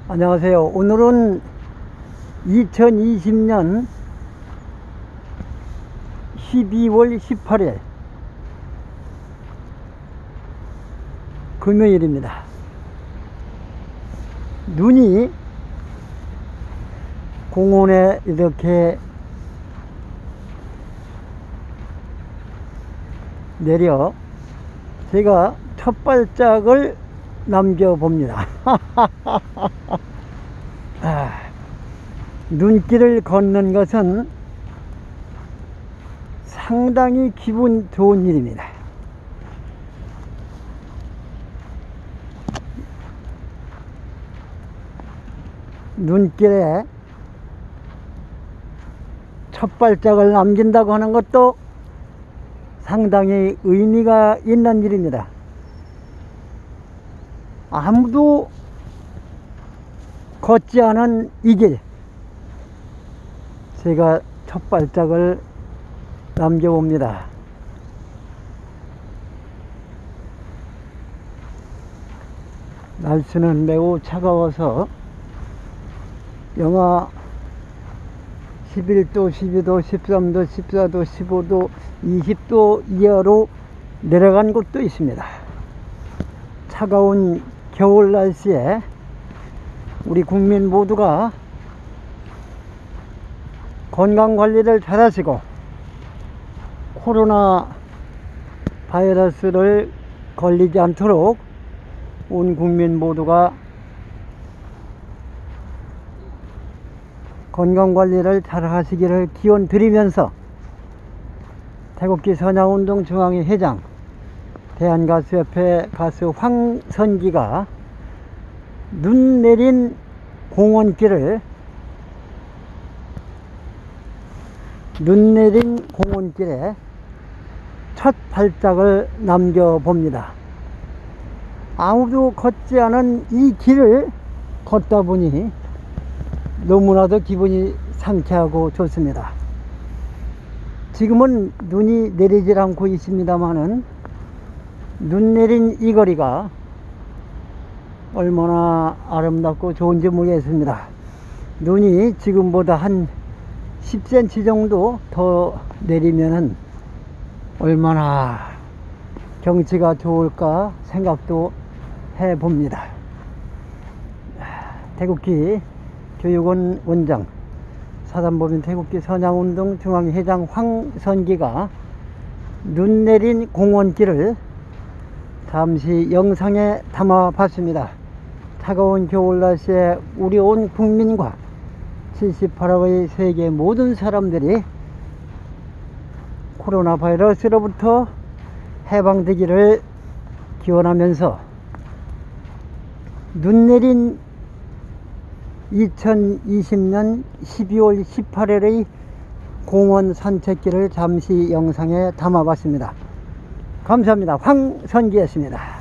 안녕하세요. 오늘은 2020년 12월 18일 금요일입니다. 눈이 공원에 이렇게 내려 제가 첫 발짝을 남겨봅니다. 눈길을 걷는 것은 상당히 기분 좋은 일입니다. 눈길에 첫 발짝을 남긴다고 하는 것도 상당히 의미가 있는 일입니다. 아무도 걷지 않은 이 길, 제가 첫 발짝을 남겨봅니다. 날씨는 매우 차가워서 영하 11도, 12도, 13도, 14도, 15도, 20도 이하로 내려간 곳도 있습니다. 차가운 겨울 날씨에 우리 국민 모두가 건강관리를 잘 하시고 코로나 바이러스를 걸리지 않도록 온 국민 모두가 건강관리를 잘 하시기를 기원 드리면서 태극기 선야운동 중앙회 회장 대한가수협회 가수 황선기가 눈 내린 공원길에 첫 발짝을 남겨봅니다. 아무도 걷지 않은 이 길을 걷다 보니 너무나도 기분이 상쾌하고 좋습니다. 지금은 눈이 내리질 않고 있습니다만은 눈 내린 이 거리가 얼마나 아름답고 좋은지 모르겠습니다. 눈이 지금보다 한 10cm 정도 더 내리면은 얼마나 경치가 좋을까 생각도 해봅니다. 태극기 교육원 원장, 사단법인 태극기 선야운동 중앙회 회장 황선기가 눈 내린 공원길을 잠시 영상에 담아봤습니다. 차가운 겨울 날씨에 우리 온 국민과 78억의 세계 모든 사람들이 코로나 바이러스로부터 해방되기를 기원하면서 눈 내린 2020년 12월 18일의 공원 산책길을 잠시 영상에 담아봤습니다. 감사합니다. 황선기였습니다.